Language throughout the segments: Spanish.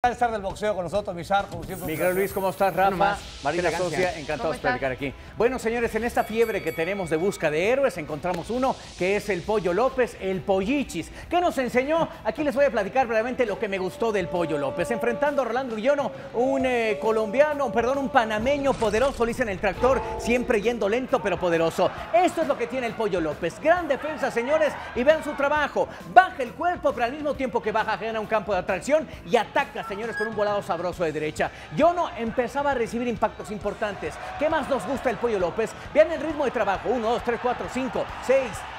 Estar del boxeo con nosotros, Mizar, como siempre. Miguel Luis, ¿cómo estás? Rafa, Marina Socia, encantados de platicar aquí. Bueno, señores, en esta fiebre que tenemos de busca de héroes, encontramos uno que es el Pollo López, el Pollichis. ¿Qué nos enseñó? Aquí les voy a platicar brevemente lo que me gustó del Pollo López. Enfrentando a Rolando Guillono, un un panameño poderoso, le dicen el tractor, siempre yendo lento pero poderoso. Esto es lo que tiene el Pollo López. Gran defensa, señores, y vean su trabajo. Baja el cuerpo, pero al mismo tiempo que baja, gana un campo de atracción y ataca, señores, con un volado sabroso de derecha. Guillono empezaba a recibir impactos importantes. ¿Qué más nos gusta el Pollo López? Vean el ritmo de trabajo. 1, 2, 3, 4, 5, 6,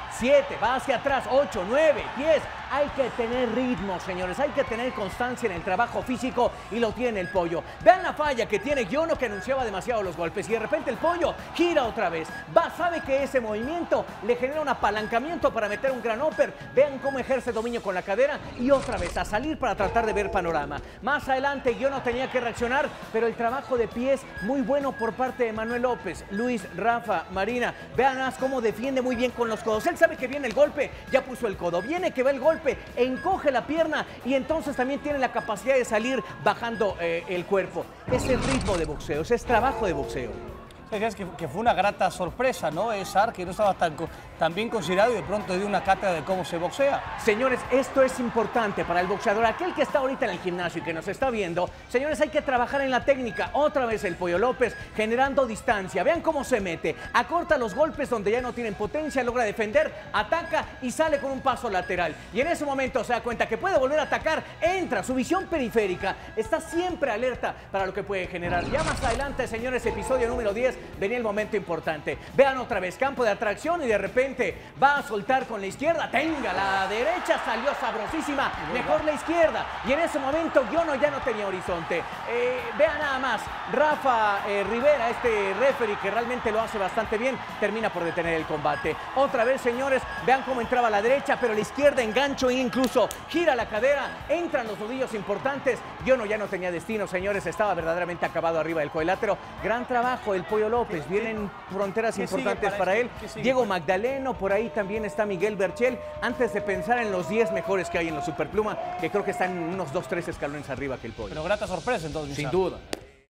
7, va hacia atrás, 8, 9, 10. Hay que tener ritmo, señores, hay que tener constancia en el trabajo físico y lo tiene el Pollo. Vean la falla que tiene Guillono, que anunciaba demasiado los golpes y de repente el Pollo gira otra vez. Sabe que ese movimiento le genera un apalancamiento para meter un gran upper. Vean cómo ejerce dominio con la cadera y otra vez a salir para tratar de ver panorama. Más adelante Guillono tenía que reaccionar, pero el trabajo de pies muy bueno por parte de Manuel López. Luis, Rafa, Marina, vean más cómo defiende muy bien con los codos. Él sabe que viene el golpe, ya puso el codo, viene que va el golpe, encoge la pierna y entonces también tiene la capacidad de salir bajando el cuerpo. Es el ritmo de boxeo, es trabajo de boxeo. Es que fue una grata sorpresa, ¿no? Sar, que no estaba tan bien considerado y de pronto dio una cátedra de cómo se boxea. Señores, esto es importante para el boxeador. Aquel que está ahorita en el gimnasio y que nos está viendo, señores, hay que trabajar en la técnica. Otra vez el Pollo López generando distancia. Vean cómo se mete. Acorta los golpes donde ya no tienen potencia, logra defender, ataca y sale con un paso lateral. Y en ese momento se da cuenta que puede volver a atacar, entra, su visión periférica está siempre alerta para lo que puede generar. Ya más adelante, señores, episodio número 10, venía el momento importante. Vean otra vez, campo de atracción y de repente va a soltar con la izquierda. Tenga, la derecha salió sabrosísima, mejor la izquierda. Y en ese momento Guillono ya no tenía horizonte. Vean nada más, Rafa Rivera, este referee que realmente lo hace bastante bien, termina por detener el combate. Otra vez, señores, vean cómo entraba a la derecha, pero la izquierda engancho e incluso gira la cadera, entran los nudillos importantes. Guillono ya no tenía destino, señores, estaba verdaderamente acabado arriba del cuadrilátero. Gran trabajo el Pollo López, vienen fronteras importantes para él. Diego Magdaleno, por ahí también está Miguel Berchel, antes de pensar en los 10 mejores que hay en los Superpluma, que creo que están unos 2, 3 escalones arriba que el Pollo. Pero grata sorpresa entonces. Sin duda.